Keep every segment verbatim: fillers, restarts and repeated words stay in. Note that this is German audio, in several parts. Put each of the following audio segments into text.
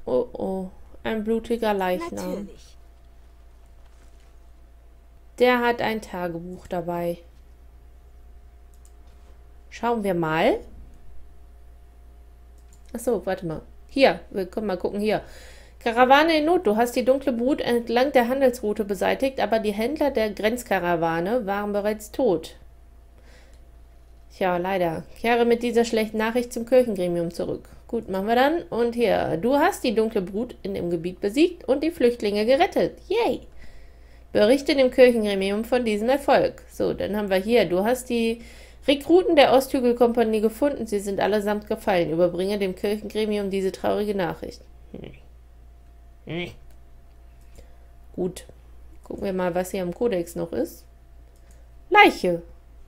Oh oh, ein blutiger Leichnam. Natürlich. Der hat ein Tagebuch dabei. Schauen wir mal. Achso, warte mal. Hier, wir können mal gucken hier. Karawane in Not. Du hast die dunkle Brut entlang der Handelsroute beseitigt, aber die Händler der Grenzkarawane waren bereits tot. Tja, leider. Kehre mit dieser schlechten Nachricht zum Kirchengremium zurück. Gut, machen wir dann. Und hier, du hast die dunkle Brut in dem Gebiet besiegt und die Flüchtlinge gerettet. Yay! Berichte dem Kirchengremium von diesem Erfolg. So, dann haben wir hier, du hast die Rekruten der Osthügelkompanie gefunden. Sie sind allesamt gefallen. Überbringe dem Kirchengremium diese traurige Nachricht. Hm. Hm. Gut. Gucken wir mal, was hier im Kodex noch ist. Leiche.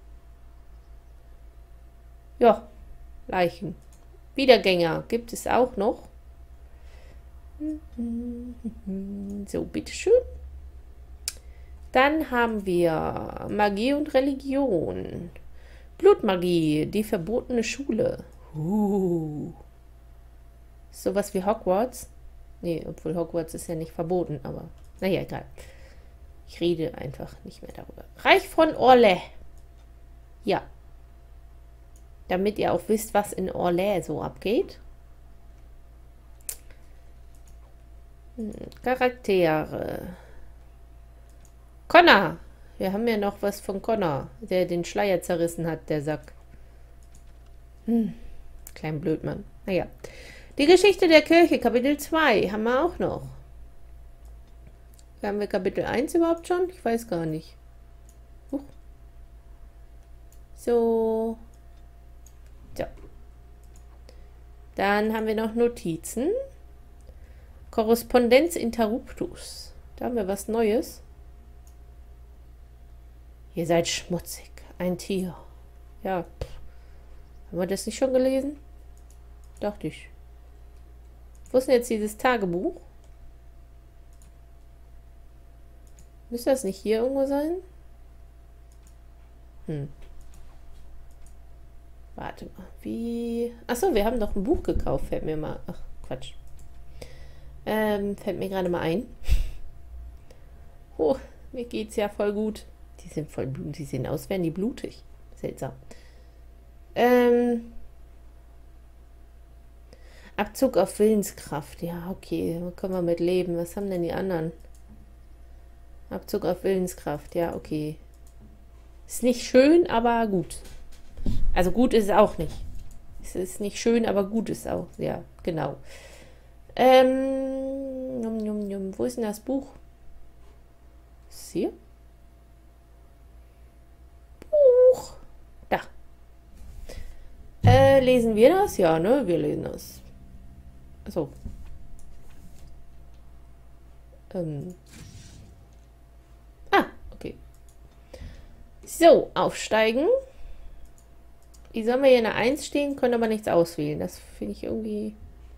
Ja, Leichen. Wiedergänger gibt es auch noch. So, bitteschön. Dann haben wir Magie und Religion. Blutmagie, die verbotene Schule. Uh. Sowas wie Hogwarts. Nee, obwohl Hogwarts ist ja nicht verboten, aber naja, egal. Ich rede einfach nicht mehr darüber. Reich von Orlais. Ja. Damit ihr auch wisst, was in Orlais so abgeht. Hm, Charaktere. Connor. Wir haben ja noch was von Connor, der den Schleier zerrissen hat, der Sack. Hm, klein Blödmann. Naja. Die Geschichte der Kirche, Kapitel zwei, haben wir auch noch. Haben wir Kapitel eins überhaupt schon? Ich weiß gar nicht. Huch. So. So. Dann haben wir noch Notizen. Korrespondenz Interruptus. Da haben wir was Neues. Ihr seid schmutzig. Ein Tier. Ja. Haben wir das nicht schon gelesen? Dachte ich. Wo ist denn jetzt dieses Tagebuch? Müsste das nicht hier irgendwo sein? Hm. Warte mal. Wie... Achso, wir haben doch ein Buch gekauft. Fällt mir mal... Ach, Quatsch. Ähm, fällt mir gerade mal ein. Oh, mir geht's ja voll gut. Die sind voll blutig. Die sehen aus, wären die blutig. Seltsam. Ähm... Abzug auf Willenskraft. Ja, okay. Da können wir mit leben. Was haben denn die anderen? Abzug auf Willenskraft. Ja, okay. Ist nicht schön, aber gut. Also gut ist es auch nicht. Es ist nicht schön, aber gut ist auch. Ja, genau. Ähm, num, num, num. Wo ist denn das Buch? Ist hier? Buch. Da. Äh, lesen wir das? Ja, ne? Wir lesen das. Achso. Ähm. Ah, okay. So, aufsteigen. Wie sollen wir hier eine eins stehen, können aber nichts auswählen. Das finde ich irgendwie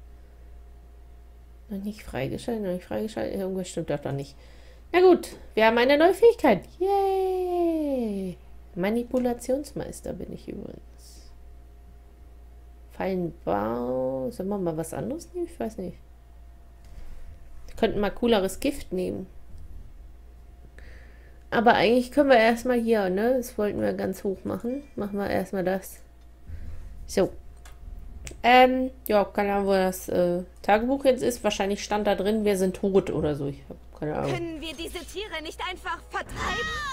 noch nicht freigeschaltet, noch nicht freigeschaltet. Irgendwas stimmt doch noch nicht. Na gut, wir haben eine neue Fähigkeit. Yay! Manipulationsmeister bin ich übrigens. Fallenbau. Sollen wir mal was anderes nehmen? Ich weiß nicht. Wir könnten mal cooleres Gift nehmen. Aber eigentlich können wir erstmal hier, ne? Das wollten wir ganz hoch machen. Machen wir erstmal das. So. Ähm, ja, keine Ahnung, wo das äh, Tagebuch jetzt ist. Wahrscheinlich stand da drin, wir sind tot oder so. Ich habe keine Ahnung. Können wir diese Tiere nicht einfach vertreiben?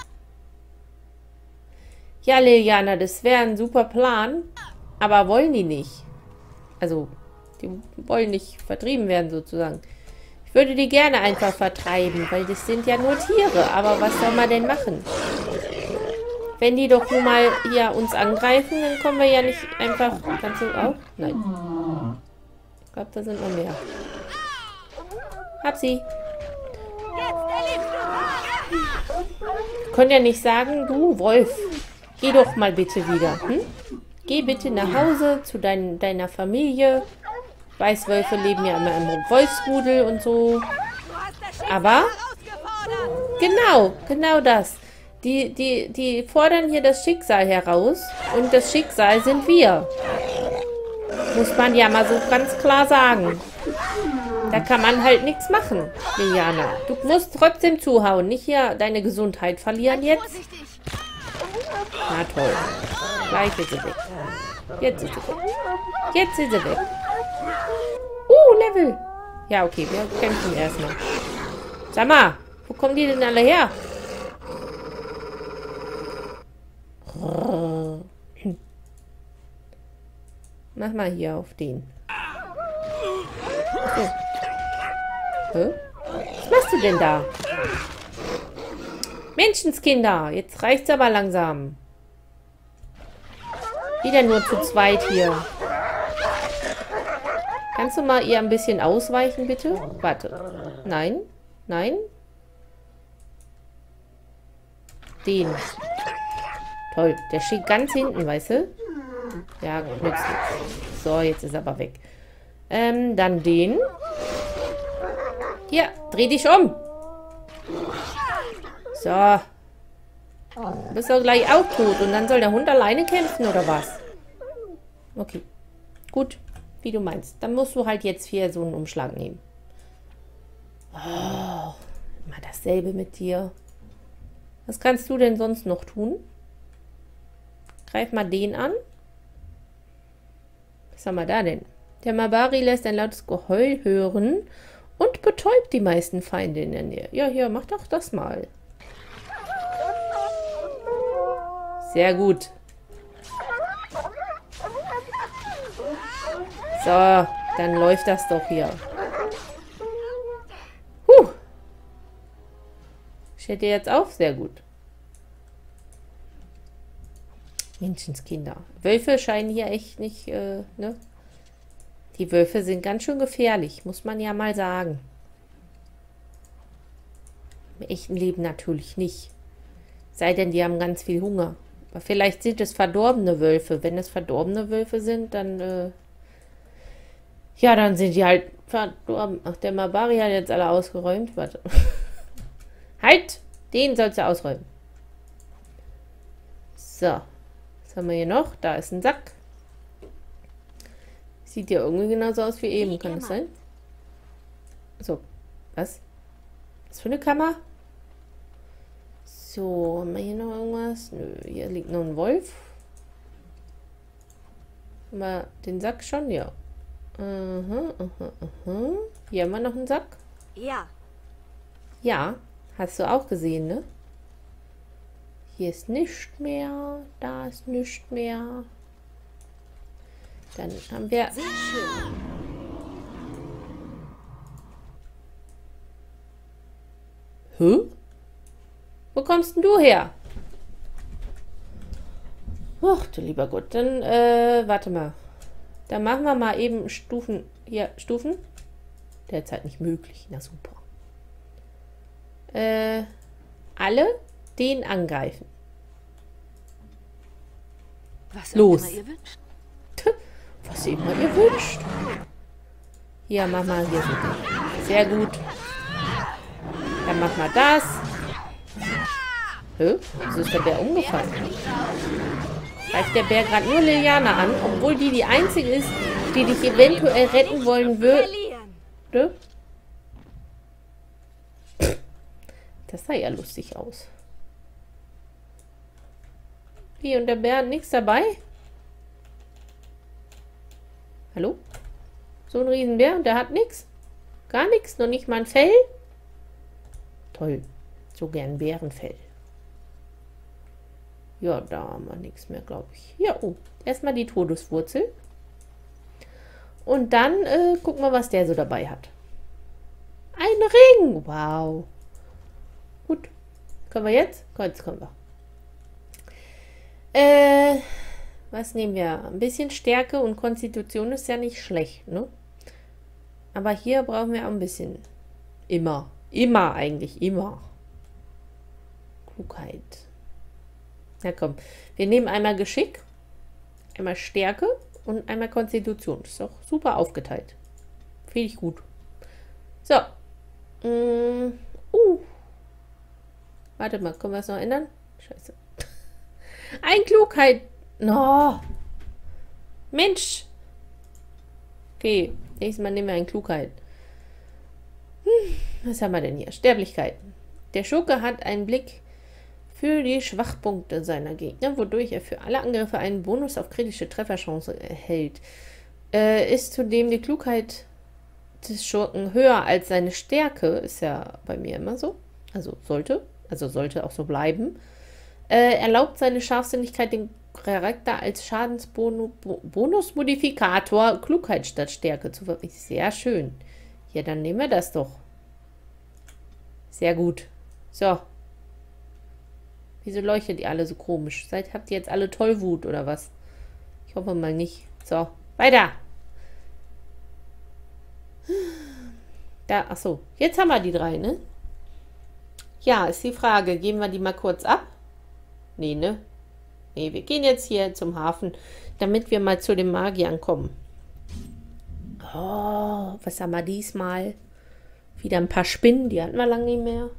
Ja, Liliana, das wäre ein super Plan. Aber wollen die nicht. Also, die wollen nicht vertrieben werden, sozusagen. Ich würde die gerne einfach vertreiben, weil das sind ja nur Tiere. Aber was soll man denn machen? Wenn die doch nun mal hier uns angreifen, dann kommen wir ja nicht einfach... Kannst du auch? Nein. Ich glaube, da sind noch mehr. Hab sie. Ich konnte ja nicht sagen, du Wolf, geh doch mal bitte wieder. Hm? Geh bitte nach Hause zu dein, deiner Familie. Weißwölfe leben ja immer im Wolfsrudel und so. Aber, genau, genau das. Die, die, die fordern hier das Schicksal heraus. Und das Schicksal sind wir. Muss man ja mal so ganz klar sagen. Da kann man halt nichts machen, Liliana. Du musst trotzdem zuhauen. Nicht hier deine Gesundheit verlieren jetzt. Vorsichtig. Na toll. Gleich ist sie weg. Jetzt ist sie weg. Jetzt ist sie weg. Uh, Level. Ja, okay, wir kämpfen erstmal. Sag mal, wo kommen die denn alle her? Mach mal hier auf den. So. Hä? Was machst du denn da? Menschenskinder, jetzt reicht's aber langsam. Wieder nur zu zweit hier. Kannst du mal ihr ein bisschen ausweichen, bitte? Warte. Nein? Nein? Den. Toll. Der steht ganz hinten, weißt du? Ja, nützt nichts. So, jetzt ist er aber weg. Ähm, dann den. Hier, dreh dich um. So. Du bist doch gleich auch tot. Und dann soll der Hund alleine kämpfen, oder was? Okay. Gut. Wie du meinst. Dann musst du halt jetzt hier so einen Umschlag nehmen. Oh, immer dasselbe mit dir. Was kannst du denn sonst noch tun? Greif mal den an. Was haben wir da denn? Der Mabari lässt ein lautes Geheul hören und betäubt die meisten Feinde in der Nähe. Ja, hier, mach doch das mal. Sehr gut. So, dann läuft das doch hier. Huh. Steht ihr jetzt auf? Sehr gut. Menschenskinder. Wölfe scheinen hier echt nicht, äh, ne? Die Wölfe sind ganz schön gefährlich, muss man ja mal sagen. Im echten Leben natürlich nicht. Sei denn, die haben ganz viel Hunger. Aber vielleicht sind es verdorbene Wölfe. Wenn es verdorbene Wölfe sind, dann, äh, ja, dann sind die halt verdorben. Ach, der Mabari hat jetzt alle ausgeräumt. Warte. Halt! Den sollst du ausräumen. So. Was haben wir hier noch? Da ist ein Sack. Sieht ja irgendwie genauso aus wie eben. Kann das sein? So. Was? Was für eine Kammer? So. Haben wir hier noch irgendwas? Nö. Hier liegt noch ein Wolf. Haben wir den Sack schon? Ja. Aha, aha, aha. Hier haben wir noch einen Sack. Ja. Ja. Hast du auch gesehen, ne? Hier ist nichts mehr. Da ist nichts mehr. Dann haben wir... Sehr schön. Hä? Wo kommst denn du her? Ach, du lieber Gott. Dann, äh, warte mal. Dann machen wir mal eben Stufen. Hier, Stufen. Derzeit nicht möglich. Na super. Äh, alle den angreifen. Was Los. auch immer ihr wünscht. Was immer ihr wünscht. Hier, mach mal hier so. Sehr gut. Dann mach mal das. Hä? Wieso ist der Bär umgefallen? Greift der Bär gerade nur Liliana an, obwohl die die einzige ist, die dich eventuell retten wollen würde? Das sah ja lustig aus. Wie, und der Bär hat nichts dabei? Hallo? So ein Riesenbär und der hat nichts? Gar nichts? Noch nicht mal ein Fell? Toll. So gern Bärenfell. Ja, da haben wir nichts mehr, glaube ich. Ja, oh. Erstmal die Todeswurzel. Und dann äh, gucken wir, was der so dabei hat. Ein Ring! Wow. Gut. Können wir jetzt? Jetzt können wir. Äh, was nehmen wir? Ein bisschen Stärke und Konstitution ist ja nicht schlecht, ne? Aber hier brauchen wir auch ein bisschen. Immer. Immer eigentlich. Immer. Klugheit. Na komm. Wir nehmen einmal Geschick, einmal Stärke und einmal Konstitution. Das ist auch super aufgeteilt. Finde ich gut. So. Mm, uh. Warte mal, können wir es noch ändern? Scheiße. Ein Klugheit. No. Mensch. Okay, nächstes Mal nehmen wir ein Klugheit. Was haben wir denn hier? Sterblichkeiten. Der Schurke hat einen Blick für die Schwachpunkte seiner Gegner, wodurch er für alle Angriffe einen Bonus auf kritische Trefferchance erhält. Äh, ist zudem die Klugheit des Schurken höher als seine Stärke, ist ja bei mir immer so. Also sollte, also sollte auch so bleiben. Äh, erlaubt seine Scharfsinnigkeit den Charakter als Schadensbonusmodifikator Klugheit statt Stärke zu wirken. Sehr schön. Ja, dann nehmen wir das doch. Sehr gut. So. Wieso leuchtet ihr alle so komisch? Seid, habt ihr jetzt alle Tollwut oder was? Ich hoffe mal nicht. So, weiter. Da, ach so. Jetzt haben wir die drei, ne? Ja, ist die Frage. Geben wir die mal kurz ab? Nee, ne? Nee, wir gehen jetzt hier zum Hafen, damit wir mal zu den Magiern kommen. Oh, was haben wir diesmal? Wieder ein paar Spinnen, die hatten wir lange nicht mehr.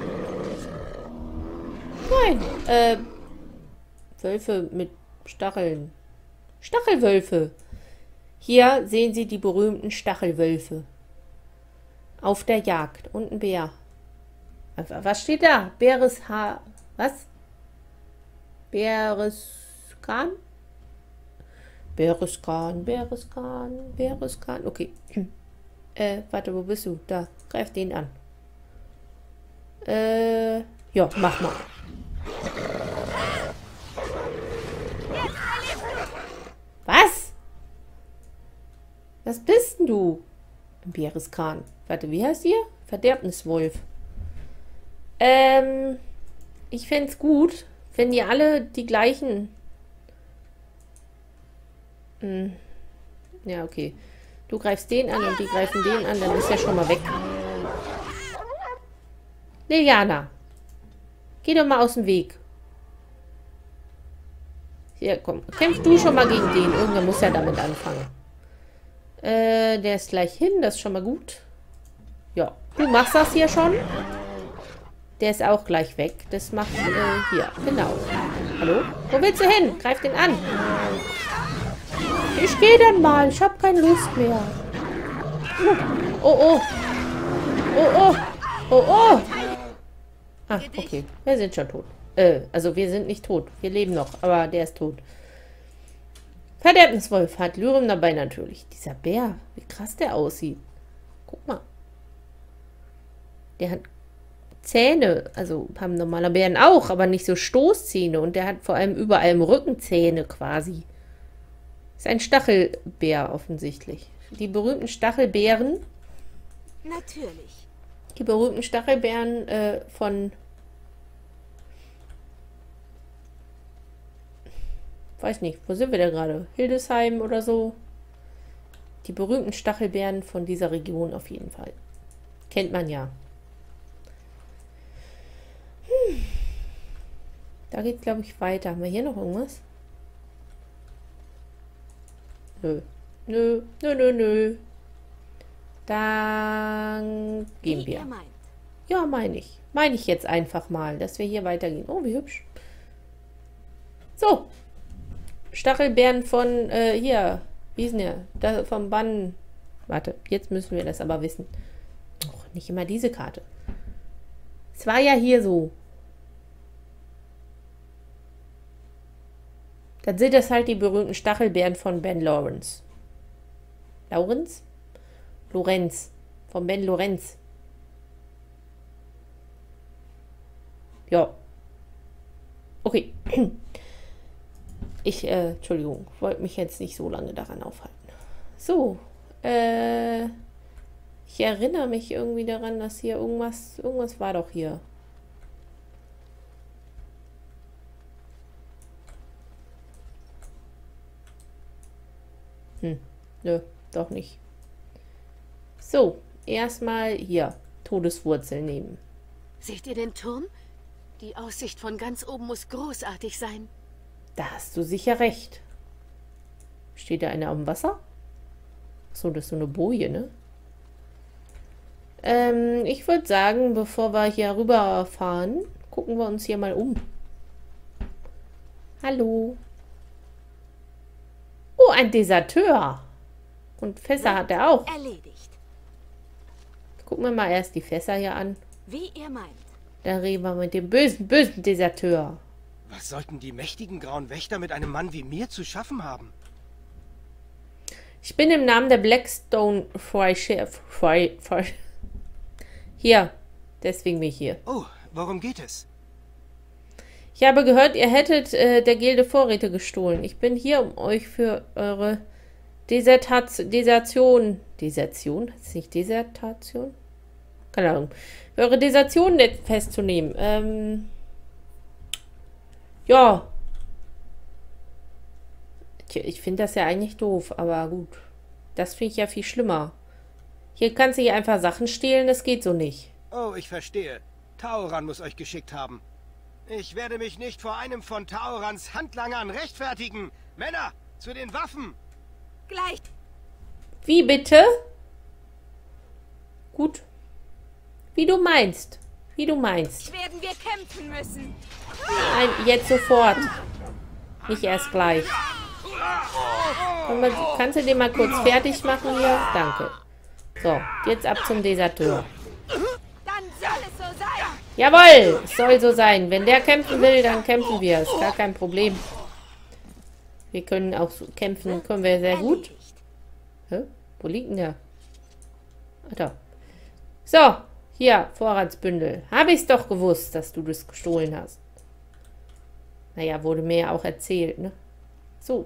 Nein, äh, Wölfe mit Stacheln. Stachelwölfe. Hier sehen Sie die berühmten Stachelwölfe. Auf der Jagd. Und ein Bär. Was steht da? Bäreshaar. Was? Bäreskan? Bäreskan, Bäreskan, Bäreskan. Okay. Äh, warte, wo bist du? Da, greif den an. Äh, ja, mach mal. Was? Was bist denn du? Bäreskan. Warte, wie heißt ihr? Verderbniswolf. Ähm, ich fände es gut, wenn ihr alle die gleichen... Hm. Ja, okay. Du greifst den an und die greifen den an, dann ist er schon mal weg. Liliana, geh doch mal aus dem Weg. Hier, komm. Kämpf du schon mal gegen den. Irgendwer muss ja damit anfangen. Äh, der ist gleich hin. Das ist schon mal gut. Ja, du machst das hier schon. Der ist auch gleich weg. Das macht, äh, hier. Genau. Hallo? Wo willst du hin? Greif den an. Ich gehe dann mal. Ich habe keine Lust mehr. Oh, oh. Oh, oh. Oh, oh. Ah, okay. Wir sind schon tot. Äh, also wir sind nicht tot. Wir leben noch, aber der ist tot. Verderbniswolf hat Lyrum dabei natürlich. Dieser Bär, wie krass der aussieht. Guck mal. Der hat Zähne, also haben normale Bären auch, aber nicht so Stoßzähne. Und der hat vor allem überall im Rücken Zähne quasi. Ist ein Stachelbär offensichtlich. Die berühmten Stachelbären. Natürlich. Die berühmten Stachelbären äh, von... Weiß nicht, wo sind wir da gerade? Hildesheim oder so? Die berühmten Stachelbären von dieser Region auf jeden Fall. Kennt man ja. Hm. Da geht es, glaube ich, weiter. Haben wir hier noch irgendwas? Nö. Nö, nö, nö, nö. Dann gehen wir. Ja, meine ich. Meine ich jetzt einfach mal, dass wir hier weitergehen. Oh, wie hübsch. So. Stachelbeeren von, äh, hier. Wie ist denn der? Da, vom Bann. Warte, jetzt müssen wir das aber wissen. Och, nicht immer diese Karte. Es war ja hier so. Dann sind das halt die berühmten Stachelbeeren von Ben Lawrence. Lawrence? Lorenz. Von Ben Lorenz. Ja. Okay. Ich, äh, Entschuldigung, wollte mich jetzt nicht so lange daran aufhalten. So, äh, ich erinnere mich irgendwie daran, dass hier irgendwas, irgendwas war doch hier. Hm, nö, doch nicht. So, erstmal hier, Todeswurzel nehmen. Seht ihr den Turm? Die Aussicht von ganz oben muss großartig sein. Da hast du sicher recht. Steht da einer auf dem Wasser? So, das ist so eine Boje, ne? Ähm, ich würde sagen, bevor wir hier rüberfahren, gucken wir uns hier mal um. Hallo. Oh, ein Deserteur. Und Fässer hat er auch. Erledigt. Gucken wir mal erst die Fässer hier an. Wie ihr meint. Da reden wir mit dem bösen, bösen Deserteur. Was sollten die mächtigen grauen Wächter mit einem Mann wie mir zu schaffen haben? Ich bin im Namen der Blackstone Freischärf. Frei, Frei, hier. Deswegen bin ich hier. Oh, worum geht es? Ich habe gehört, ihr hättet äh, der Gilde Vorräte gestohlen. Ich bin hier, um euch für eure Desertation, Desertion, Desertion? Ist nicht Desertation? Keine Ahnung. Für eure Desertion festzunehmen. Ähm, ja. Tja, ich finde das ja eigentlich doof, aber gut. Das finde ich ja viel schlimmer. Hier kannst du hier einfach Sachen stehlen, das geht so nicht. Oh, ich verstehe. Taoran muss euch geschickt haben. Ich werde mich nicht vor einem von Taorans Handlangern rechtfertigen. Männer, zu den Waffen! Gleich. Wie bitte? Gut. Wie du meinst. Wie du meinst. Werden wir kämpfen müssen. Nein, jetzt sofort. Nicht erst gleich. Kann man, kannst du den mal kurz fertig machen hier? Danke. So, jetzt ab zum Deserteur. Dann soll es so sein. Jawohl, es soll so sein. Wenn der kämpfen will, dann kämpfen wir. Ist gar kein Problem. Wir können auch so kämpfen, können wir sehr gut. Hä? Wo liegt denn der? Ah, da. So, hier, Vorratsbündel. Habe ich es doch gewusst, dass du das gestohlen hast. Naja, wurde mir ja auch erzählt, ne? So.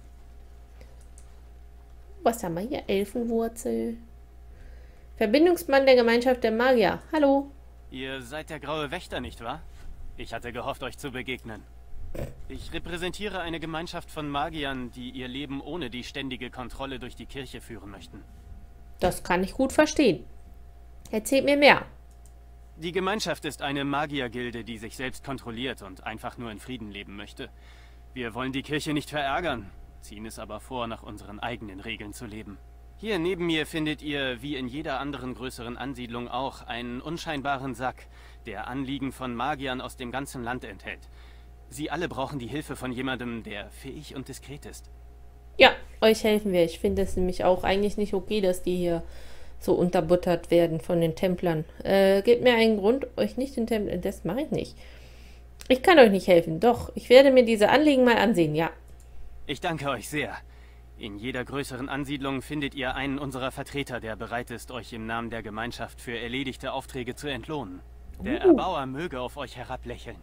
Was haben wir hier? Elfenwurzel. Verbindungsmann der Gemeinschaft der Magier. Hallo. Ihr seid der graue Wächter, nicht wahr? Ich hatte gehofft, euch zu begegnen. Ich repräsentiere eine Gemeinschaft von Magiern, die ihr Leben ohne die ständige Kontrolle durch die Kirche führen möchten. Das kann ich gut verstehen. Erzählt mir mehr. Die Gemeinschaft ist eine Magiergilde, die sich selbst kontrolliert und einfach nur in Frieden leben möchte. Wir wollen die Kirche nicht verärgern, ziehen es aber vor, nach unseren eigenen Regeln zu leben. Hier neben mir findet ihr, wie in jeder anderen größeren Ansiedlung auch, einen unscheinbaren Sack, der Anliegen von Magiern aus dem ganzen Land enthält. Sie alle brauchen die Hilfe von jemandem, der fähig und diskret ist. Ja, euch helfen wir. Ich finde es nämlich auch eigentlich nicht okay, dass die hier so unterbuttert werden von den Templern. Äh, gebt mir einen Grund, euch nicht den Templern... Das mache ich nicht. Ich kann euch nicht helfen. Doch, ich werde mir diese Anliegen mal ansehen, ja. Ich danke euch sehr. In jeder größeren Ansiedlung findet ihr einen unserer Vertreter, der bereit ist, euch im Namen der Gemeinschaft für erledigte Aufträge zu entlohnen. Der Uh. Erbauer möge auf euch herablächeln.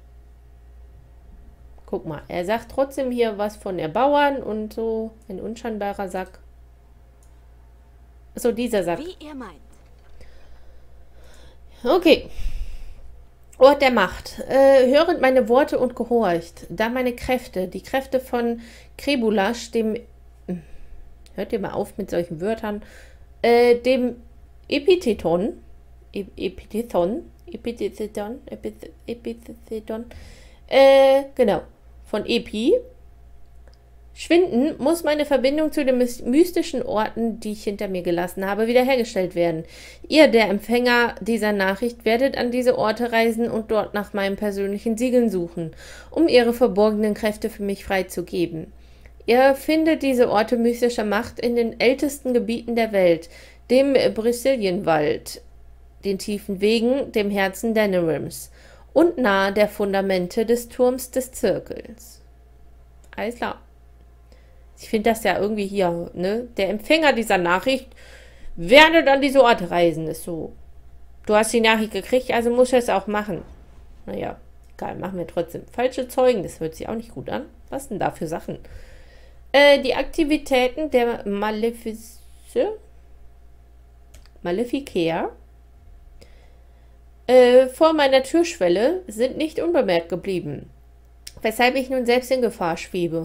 Guck mal, er sagt trotzdem hier was von Erbauern und so. Ein unscheinbarer Sack. So, dieser Sack. Wie ihr meint. Okay. Ort der Macht. Äh, hörend meine Worte und gehorcht, da meine Kräfte, die Kräfte von Krebulasch, dem... Hört ihr mal auf mit solchen Wörtern. Äh, dem Epitheton. E Epitheton. Epitheton. Epitheton. Äh, genau. Von Epi. Schwinden muss meine Verbindung zu den mystischen Orten, die ich hinter mir gelassen habe, wiederhergestellt werden. Ihr, der Empfänger dieser Nachricht, werdet an diese Orte reisen und dort nach meinen persönlichen Siegeln suchen, um ihre verborgenen Kräfte für mich freizugeben. Ihr findet diese Orte mystischer Macht in den ältesten Gebieten der Welt, dem Bristilienwald, den tiefen Wegen, dem Herzen Denerims und nahe der Fundamente des Turms des Zirkels. Alles klar. Ich finde das ja irgendwie hier, ne? Der Empfänger dieser Nachricht werdet an diese Orte reisen, ist so. Du hast die Nachricht gekriegt, also musst du es auch machen. Naja, egal, machen wir trotzdem. Falsche Zeugen, das hört sich auch nicht gut an. Was denn da für Sachen? Äh, die Aktivitäten der Malefice, Maleficae äh, vor meiner Türschwelle sind nicht unbemerkt geblieben, weshalb ich nun selbst in Gefahr schwebe,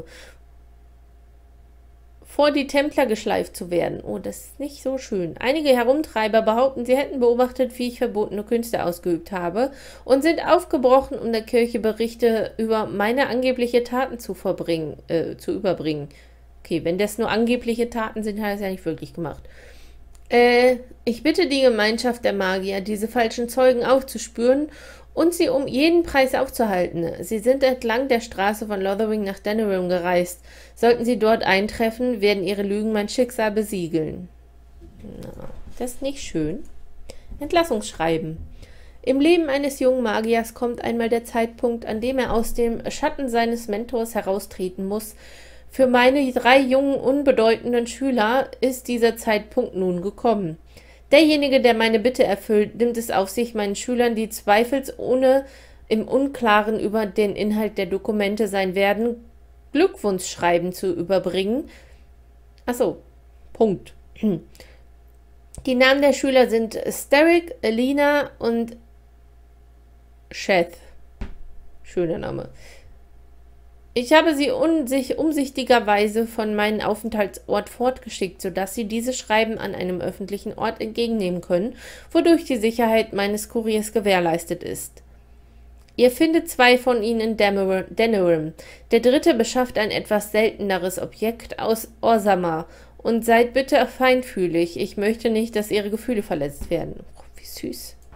vor die Templer geschleift zu werden. Oh, das ist nicht so schön. Einige Herumtreiber behaupten, sie hätten beobachtet, wie ich verbotene Künste ausgeübt habe und sind aufgebrochen, um der Kirche Berichte über meine angebliche Taten zu verbringen, äh, zu überbringen. Okay, wenn das nur angebliche Taten sind, hat er es ja nicht wirklich gemacht. Äh, ich bitte die Gemeinschaft der Magier, diese falschen Zeugen aufzuspüren und sie um jeden Preis aufzuhalten. Sie sind entlang der Straße von Lothering nach Denerim gereist. Sollten sie dort eintreffen, werden ihre Lügen mein Schicksal besiegeln. Na, das ist nicht schön. Entlassungsschreiben. Im Leben eines jungen Magiers kommt einmal der Zeitpunkt, an dem er aus dem Schatten seines Mentors heraustreten muss. Für meine drei jungen, unbedeutenden Schüler ist dieser Zeitpunkt nun gekommen. Derjenige, der meine Bitte erfüllt, nimmt es auf sich, meinen Schülern, die zweifelsohne im Unklaren über den Inhalt der Dokumente sein werden, Glückwunschschreiben zu überbringen. Achso, Punkt. Die Namen der Schüler sind Steric, Alina und Sheth. Schöner Name. Ich habe sie unsich, umsichtigerweise von meinem Aufenthaltsort fortgeschickt, sodass sie diese Schreiben an einem öffentlichen Ort entgegennehmen können, wodurch die Sicherheit meines Kuriers gewährleistet ist. Ihr findet zwei von ihnen in Denerim. Der dritte beschafft ein etwas selteneres Objekt aus Orzammar. Und seid bitte feinfühlig. Ich möchte nicht, dass ihre Gefühle verletzt werden. Oh, wie süß.